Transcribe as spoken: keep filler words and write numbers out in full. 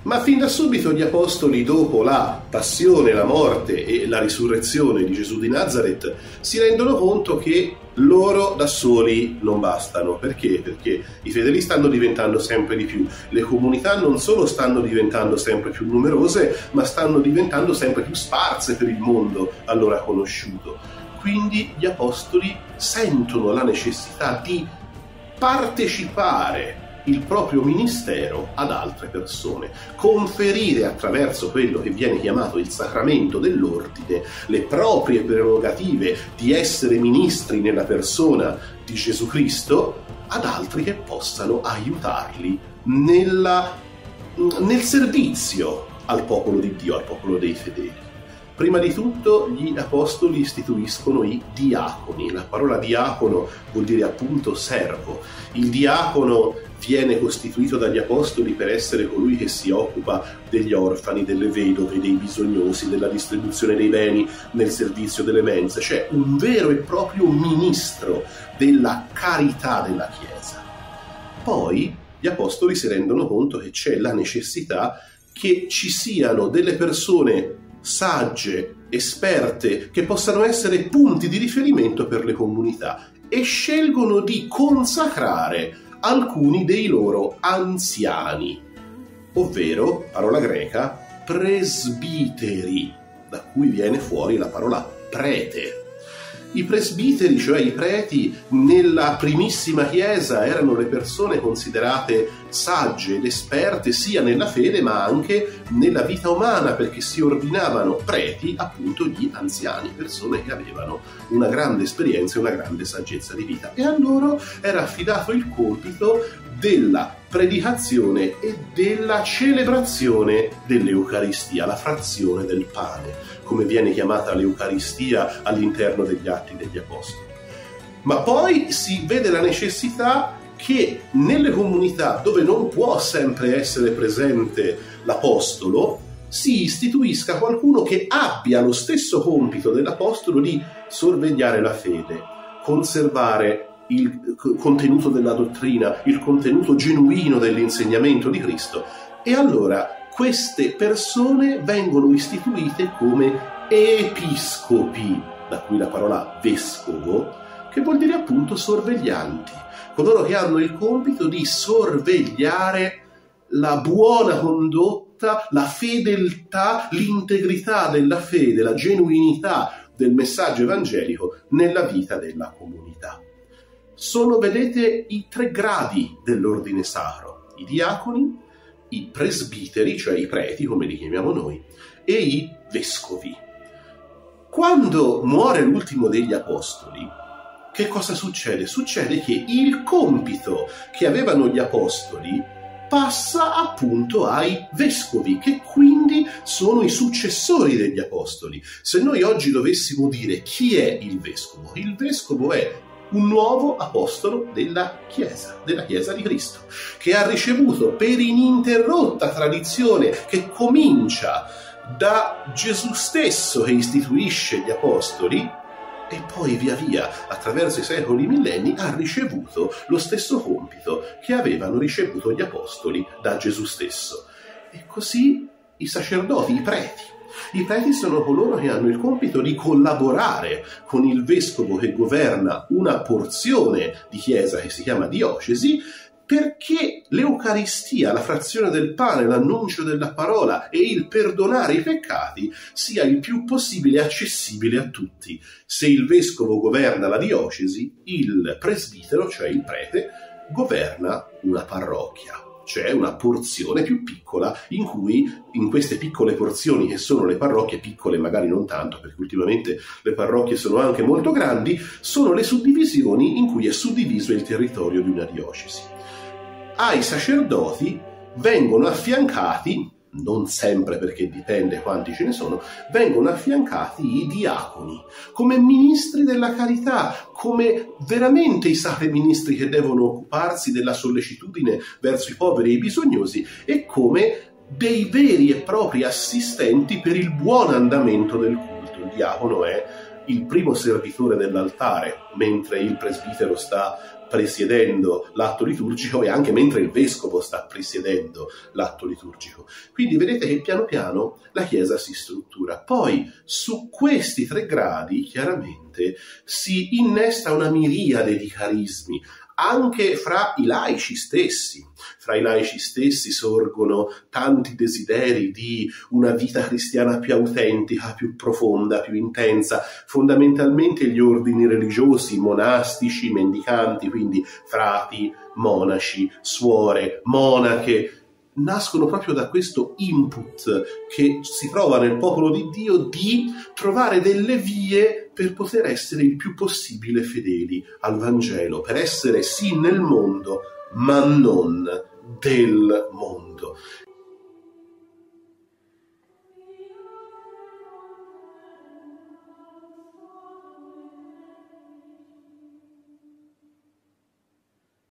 Ma fin da subito gli apostoli, dopo la passione, la morte e la risurrezione di Gesù di Nazaret, si rendono conto che loro da soli non bastano. Perché? Perché i fedeli stanno diventando sempre di più, le comunità non solo stanno diventando sempre più numerose, ma stanno diventando sempre più sparse per il mondo allora conosciuto. Quindi gli apostoli sentono la necessità di partecipare il proprio ministero ad altre persone, conferire attraverso quello che viene chiamato il sacramento dell'ordine le proprie prerogative di essere ministri nella persona di Gesù Cristo ad altri che possano aiutarli nella, nel servizio al popolo di Dio, al popolo dei fedeli. Prima di tutto gli apostoli istituiscono i diaconi. La parola diacono vuol dire appunto servo. Il diacono viene costituito dagli apostoli per essere colui che si occupa degli orfani, delle vedove, dei bisognosi, della distribuzione dei beni nel servizio delle mense, cioè un vero e proprio ministro della carità della Chiesa. Poi gli apostoli si rendono conto che c'è la necessità che ci siano delle persone sagge, esperte, che possano essere punti di riferimento per le comunità, e scelgono di consacrare alcuni dei loro anziani, ovvero, parola greca, presbiteri, da cui viene fuori la parola prete. I presbiteri, cioè i preti, nella primissima Chiesa erano le persone considerate sagge ed esperte sia nella fede ma anche nella vita umana, perché si ordinavano preti appunto gli anziani, persone che avevano una grande esperienza e una grande saggezza di vita, e a loro era affidato il compito della predicazione e della celebrazione dell'Eucaristia, la frazione del pane, come viene chiamata l'Eucaristia all'interno degli Atti degli Apostoli. Ma poi si vede la necessità che nelle comunità dove non può sempre essere presente l'Apostolo, si istituisca qualcuno che abbia lo stesso compito dell'Apostolo di sorvegliare la fede, conservare il contenuto della dottrina, il contenuto genuino dell'insegnamento di Cristo. E allora queste persone vengono istituite come episcopi, da cui la parola vescovo, che vuol dire appunto sorveglianti, coloro che hanno il compito di sorvegliare la buona condotta, la fedeltà, l'integrità della fede, la genuinità del messaggio evangelico nella vita della comunità. Sono, vedete, i tre gradi dell'ordine sacro: i diaconi, i presbiteri, cioè i preti, come li chiamiamo noi, e i vescovi. Quando muore l'ultimo degli apostoli, che cosa succede? Succede che il compito che avevano gli apostoli passa appunto ai vescovi, che quindi sono i successori degli apostoli. Se noi oggi dovessimo dire chi è il vescovo, il vescovo è un nuovo apostolo della Chiesa, della Chiesa di Cristo, che ha ricevuto per ininterrotta tradizione che comincia da Gesù stesso, che istituisce gli apostoli, e poi via via, attraverso i secoli millenni, ha ricevuto lo stesso compito che avevano ricevuto gli apostoli da Gesù stesso. E così i sacerdoti, i preti. I preti sono coloro che hanno il compito di collaborare con il vescovo che governa una porzione di chiesa che si chiama diocesi, perché l'Eucaristia, la frazione del pane, l'annuncio della parola e il perdonare i peccati sia il più possibile accessibile a tutti. Se il vescovo governa la diocesi, il presbitero, cioè il prete, governa una parrocchia, cioè una porzione più piccola, in cui in queste piccole porzioni, che sono le parrocchie, piccole magari non tanto, perché ultimamente le parrocchie sono anche molto grandi, sono le suddivisioni in cui è suddiviso il territorio di una diocesi. Ai sacerdoti vengono affiancati, non sempre perché dipende quanti ce ne sono, vengono affiancati i diaconi, come ministri della carità, come veramente i sacri ministri che devono occuparsi della sollecitudine verso i poveri e i bisognosi, e come dei veri e propri assistenti per il buon andamento del culto. Il diacono è il primo servitore dell'altare, mentre il presbitero sta presiedendo l'atto liturgico e anche mentre il vescovo sta presiedendo l'atto liturgico. Quindi vedete che piano piano la Chiesa si struttura. Poi su questi tre gradi chiaramente si innesta una miriade di carismi, anche fra i laici stessi. Fra i laici stessi sorgono tanti desideri di una vita cristiana più autentica, più profonda, più intensa. Fondamentalmente gli ordini religiosi, monastici, mendicanti, quindi frati, monaci, suore, monache, nascono proprio da questo input che si trova nel popolo di Dio di trovare delle vie per poter essere il più possibile fedeli al Vangelo, per essere sì nel mondo, ma non del mondo.